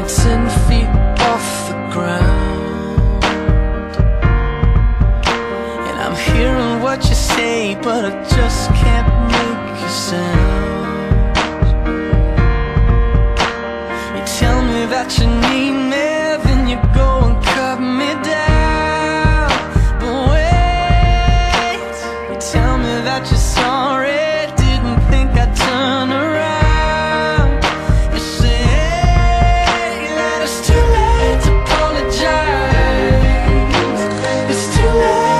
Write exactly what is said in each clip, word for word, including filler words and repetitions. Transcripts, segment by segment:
ten feet off the ground, and I'm hearing what you say, but I just can't make a sound. You tell me that you need me, then you go and cut me down. But wait, you tell me that you're sorry, didn't think I'd turn around. You say that it's too late to apologize. It's too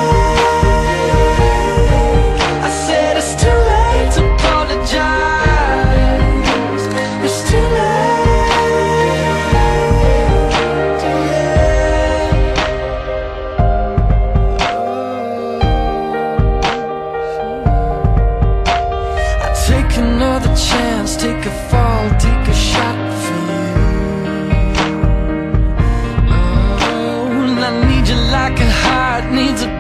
late. I said it's too late to apologize. It's too Take another chance, take a fall, take a shot for you. Oh, and I need you like a heart needs a